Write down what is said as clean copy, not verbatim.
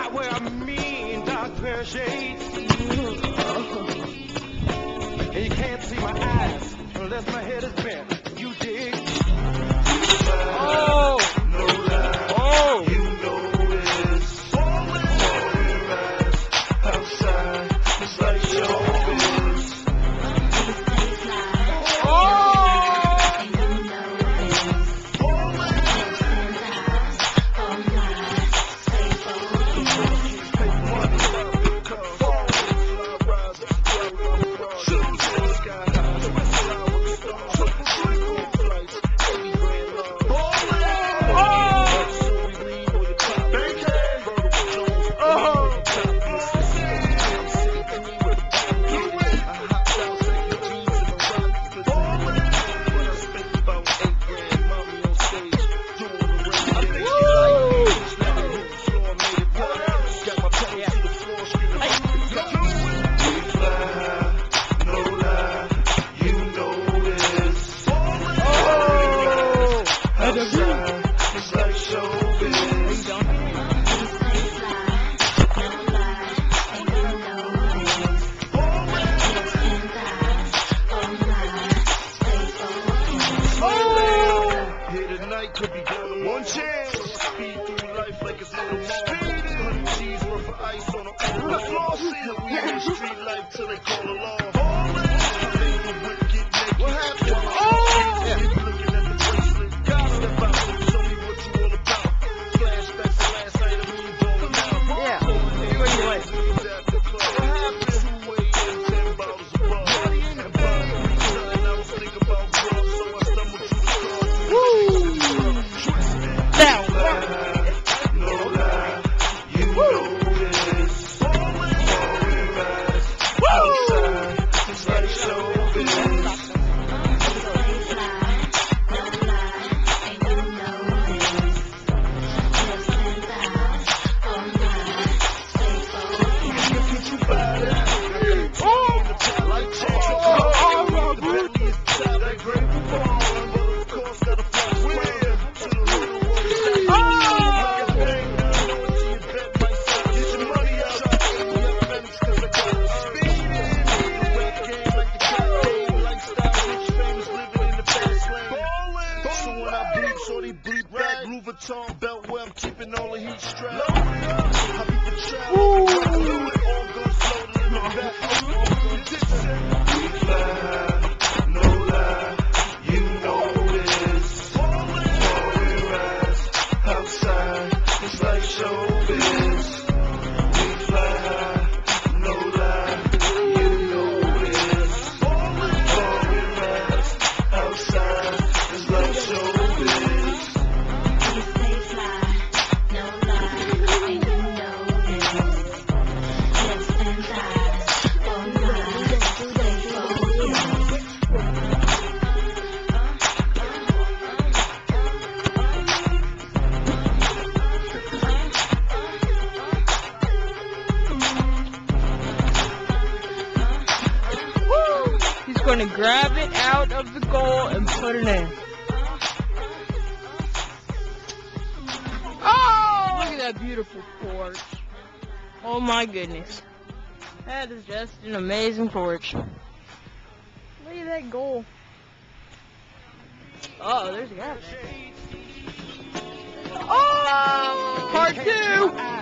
wear a mean dark pair of shades. And you can't see my eyes unless my head is bent. You dig? Oh! Oh! You know it's always outside. It's like showbiz. One chance, speed through life like it's little more. 100 G's worth of ice on a floor. See we in the street life till they call alarm. What happened? Looking at the bracelet. God step out, show me what you all about. Flashbacks to last night and when you going out. Yeah. What do you like? What happened? 2 a.m., 10 bottles of rum. And by 3 I was thinking about drugs, so I stumbled through the car. Woo! Now, no lie, you know this. Outside, it's like showbiz. Louis Vuitton belt where I'm keeping all the heat strapped. I beat the trap. All goes slowly in the back. We fly, no lie, you know this. We rise outside, it's like showbiz. We fly, no lie, you know this. We rise outside, it's like showbiz. going to grab it out of the goal and put it in. Oh, look at that beautiful porch. Oh my goodness. That is just an amazing porch. Look at that goal. Oh, there's a guy there. Oh, part 2.